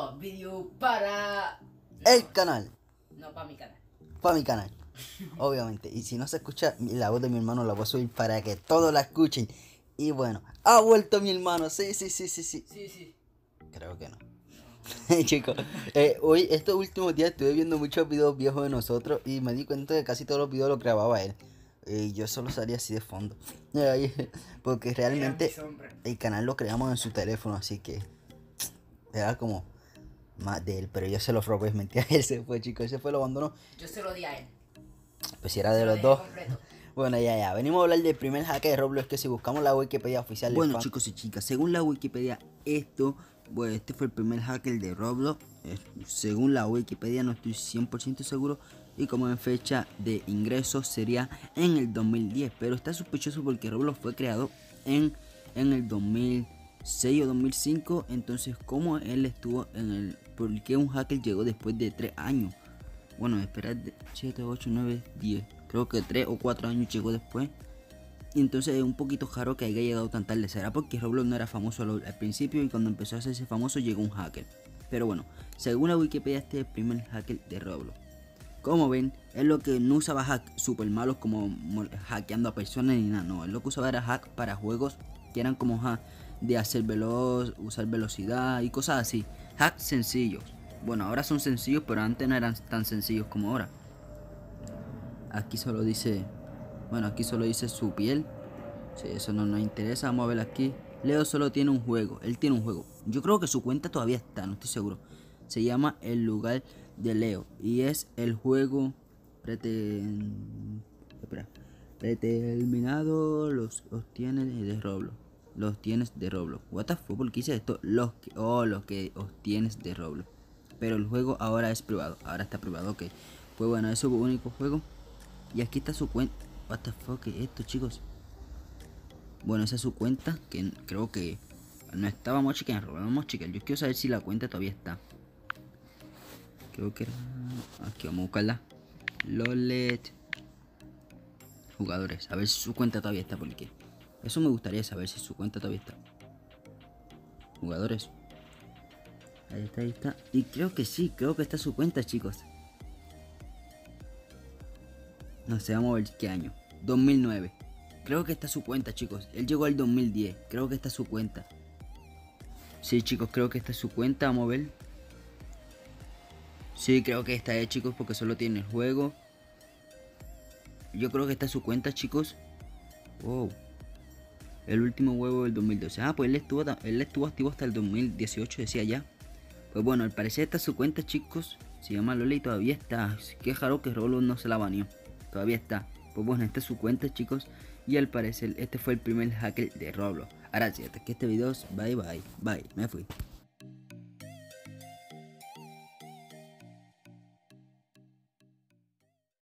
nuevo video para... El canal. No, para mi canal. Para mi canal. Obviamente. Y si no se escucha la voz de mi hermano, la voy a subir para que todos la escuchen. Y bueno, ha vuelto mi hermano. Sí. Sí. Creo que no. Chicos, hoy, estos últimos días estuve viendo muchos videos viejos de nosotros y me di cuenta de que casi todos los videos los grababa él. Yo solo salía así de fondo. Porque realmente el canal lo creamos en su teléfono, así que era como más de él, pero yo se lo robé, mentira, él se fue, chicos, él se fue, lo abandonó. Yo se lo di a él. Pues si era de los dos. Bueno, ya, venimos a hablar del primer hack de Roblox, que si buscamos la Wikipedia oficial. Bueno, chicos y chicas, según la Wikipedia, este fue el primer hacker de Roblox. Según la Wikipedia, no estoy 100% seguro. Y como en fecha de ingreso sería en el 2010. Pero está sospechoso porque Roblox fue creado en el 2006 o 2005. Entonces, ¿cómo él estuvo en el... ¿Por qué un hacker llegó después de 3 años? Bueno, esperad 7, 8, 9, 10. Creo que 3 o 4 años llegó después. Y entonces es un poquito raro que haya llegado tan tarde. ¿Será porque Roblox no era famoso al principio y cuando empezó a hacerse famoso llegó un hacker? Pero bueno, según la Wikipedia, este es el primer hacker de Roblox. Como ven, es lo que no usaba hack super malos como hackeando a personas ni nada. No, es lo que usaba era hack para juegos que eran como de hacer veloz, usar velocidad y cosas así. Hacks sencillos. Bueno, ahora son sencillos, pero antes no eran tan sencillos como ahora. Aquí solo dice... Bueno, aquí solo dice su piel. Sí, eso no nos interesa. Vamos a ver aquí. Leo solo tiene un juego. Él tiene un juego. Yo creo que su cuenta todavía está, no estoy seguro. Se llama El Lugar de Leo. Y es el juego predeterminado. Los tienes de Roblox. Los tienes de Roblox. What the fuck, ¿por qué hice esto? Los que obtienes de Roblox. Pero el juego ahora es privado. Ahora está privado, ok. Pues bueno, es su único juego. Y aquí está su cuenta. What the fuck es esto, chicos. Bueno, esa es su cuenta. Que creo que no estaba Mochica en Roblox. Vamos a checar. Yo quiero saber si la cuenta todavía está. Creo que era... Aquí vamos a buscarla. Lolet. Jugadores. A ver si su cuenta todavía está. Porque eso me gustaría saber si su cuenta todavía está. Jugadores. Ahí está. Y creo que sí. Creo que está su cuenta, chicos. No sé, vamos a ver qué año. 2009. Creo que está su cuenta, chicos. Él llegó al 2010. Creo que está su cuenta. Sí, chicos, creo que está su cuenta. Vamos a ver. Sí, creo que está, chicos, porque solo tiene el juego. Yo creo que está su cuenta, chicos. Wow. El último huevo del 2012. Ah, pues él estuvo activo hasta el 2018, decía ya. Pues bueno, al parecer está su cuenta, chicos. Se llama Lola y todavía está. Qué raro que Roblox no se la baneó. Todavía está. Pues bueno, esta es su cuenta, chicos. Y al parecer este fue el primer hacker de Roblox. Ahora sí, hasta que este video. Bye, me fui.